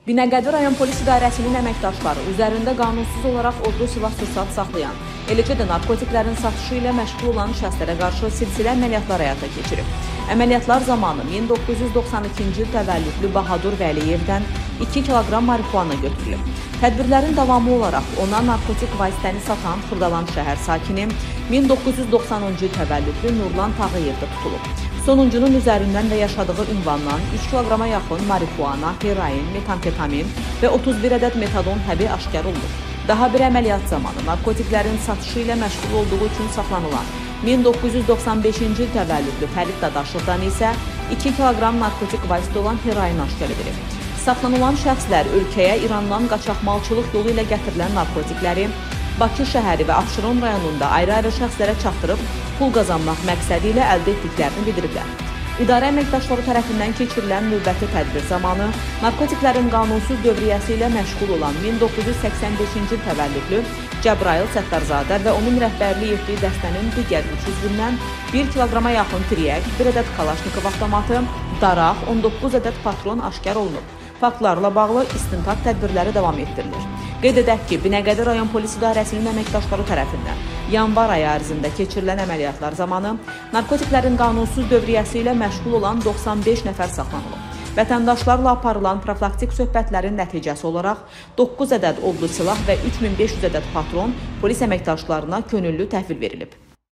Binəqədi rayon polis idarəsinin əməkdaşları üzərində qanunsuz olaraq odlu silah-sursat saxlayan, eləcə də narkotiklərin satışı ilə məşğul olan şəxslərə qarşı silsilə əməliyyatlar həyata keçirib. Əməliyyatlar zamanı 1992-ci il təvəllüdlü Bahadur Vəliyevdən 2 kiloqram marihuana götürülüb. Tədbirlərin davamı olaraq ona narkotik vasitəni satan Xırdalan şəhər sakini 1990-cı il təvəllüdlü Nurlan Tağıyev də tutulub. Sonuncunun üzərindən və yaşadığı ünvandan 3 kiloqrama yaxın marihuana, heroin, metamfetamin və 31 ədəd metadon həbi aşkar olunub. Daha bir əməliyyat zamanı narkotiklərin satışı ilə məşğul olduğu üçün saxlanılan 1995-ci il təvəllüdlü Fərid Dadaşovdan isə 2 kiloqram narkotik vasitə olan heroin aşkar edilib. Saxlanılan şəxslər ölkəyə İrandan qaçaqmalçılıq yolu ilə gətirilən narkotikləri Bakı şəhəri və Abşeron rayonunda ayrı-ayrı şəxslərə çatdırıb pul qazanmaq məqsədi ilə əldə etdiklərini bildiriblər. İdarə əməkdaşları tərəfindən keçirilən növbəti tədbir zamanı narkotiklərin qanunsuz dövriyyəsi ilə məşğul olan 1985-ci il təvəllüdlü Cəbrayıl Səttarzadə və onun rəhbərlik etdiyi dəstənin digər 3 üzvündən 1 kiloqrama yaxın tiryək, 1 ədəd Kalaşnikov avtomatı, daraq, 19 ədəd patron aşkar olunub. Faktlarla bağlı istintaq tədbirləri davam etdirilir. Qeyd edək ki, Binəqədi rayon polis idarəsinin əməkdaşları tərəfindən yanvar ayı ərzində keçirilən əməliyyatlar zamanı narkotiklərin qanunsuz dövriyyəsi ilə məşğul olan 95 nəfər saxlanılıb. Vətəndaşlarla aparılan profilaktik söhbətlərin nəticəsi olaraq 9 ədəd odlu silah və 3500 ədəd patron polis əməkdaşlarına könüllü təhvil verilib.